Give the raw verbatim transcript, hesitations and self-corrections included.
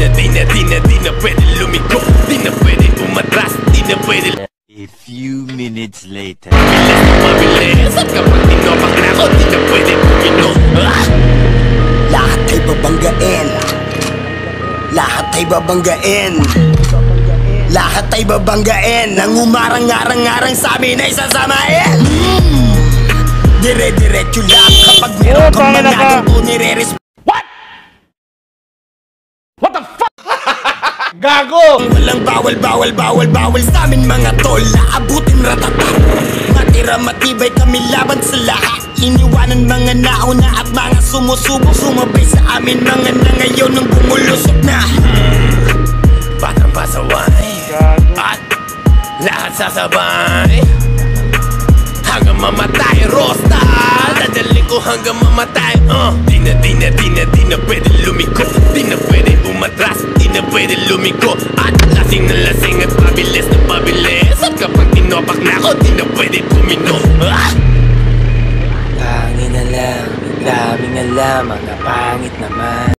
na, di na, di na, di na pwede lumiko. Di na pwede umatras, di na pwede. A few minutes later. Mabilis na mabilis, at kapag tinopak na ako, di na pwede uminom. Ah! Lahat ay babanggain. Lahat ay babanggain. Lahat ay babanggain. Ang umarang-arang-arang sa amin ay sasamain. mm. Dire-diretso lang kapag meron kang managing o nire-respect. What? What the fuck? Gago! Walang bawal, bawal, bawal, bawal sa amin mga tol. Aabutin ratata. Matira matibay kami laban sa lahat. Iniwanan mga nauna at mga sumusubok. Sumabay sa amin mga na ngayon nang bumulusok na. hmm. Batang pasaway at lahat sasabay hanggang mamatay. Rosta, dadali ko hanggang mamatay. uh. Di na, di na, di na, di na pwede lumiko. Di na pwede umatras, di na pwede lumiko. At lasing na lasing at pabilis na pabilis. At kapag tinopak na ako, di na pwede uminom. ah! Pangin na lang, daming alam, mga pangit naman.